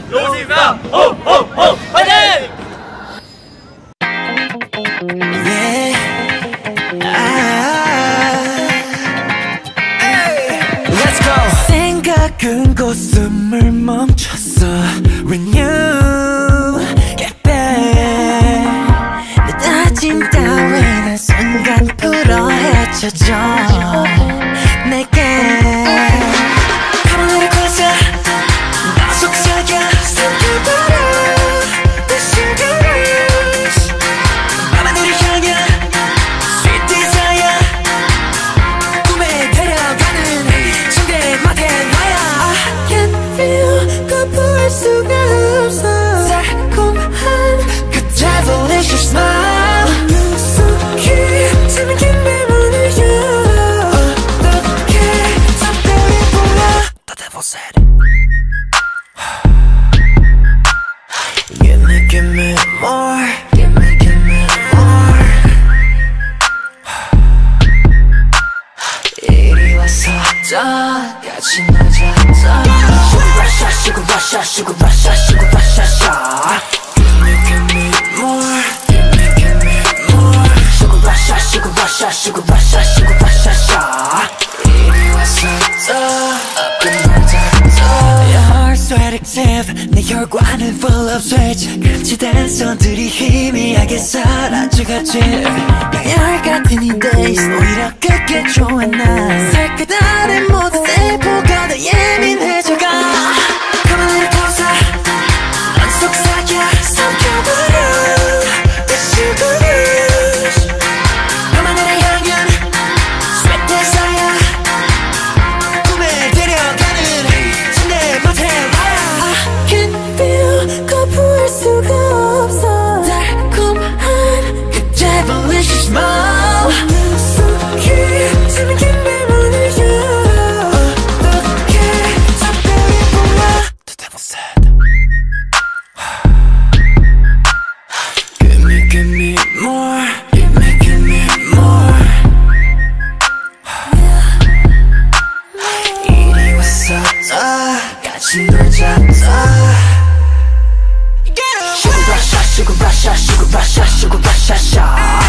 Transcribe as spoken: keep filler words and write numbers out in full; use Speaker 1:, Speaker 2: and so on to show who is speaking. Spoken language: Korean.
Speaker 1: 루시퍼 호호호 화이팅!
Speaker 2: Yeah. 아, hey. Let's go. 생각은 곧 숨을 멈췄어. When you get back, 내 다짐 따위는 순간 풀어 헤쳐져 내게. 하늘을 걷어 나 속삭여 삼켜버려 내 시간을 밤하늘을 향해 Sweet desire 꿈에 데려가는 침대 맡에 나야. I can feel 거부할 수가 없어 달콤한 그 devilish smile 능숙히 잠긴 내 문을 열어 어떻게 작별이 보여. The devil said Give me, give me more. Give me, give me more. 이리 와서 더 같이 놀자. Sugar rush, sugar rush, sugar rush, sugar rush, sugar. Give me, give me more. Give me, give me more. Sugar rush, sugar rush, sugar rush, sugar rush, sugar. 이리 와서 더 끝나자. Your heart sweat active. 내 혈관을 full of switch. 금지된 손들이 희미하게 사라져가지. 열 같은 이 days 오히려 그게 좋아 난. 살그다른 모든 세포가 더 예민해져가. 가만히 벗어 넌 속삭여 삼켜버려 내 sugar 밤하늘을 향한 sweet desire 꿈에 데려가는 침대 맡에 와야. I can feel 거부할 수가 없어 달콤한 그 devilish smile 능숙히 잠긴 내 문을 열어 어떻게 작별이 보여. The devil said Give me, give me more. Give me, give me more. 이리 와서 더 같이 놀자. Sugar rush, sugar rush, sugar rush, sugar rush, sugar.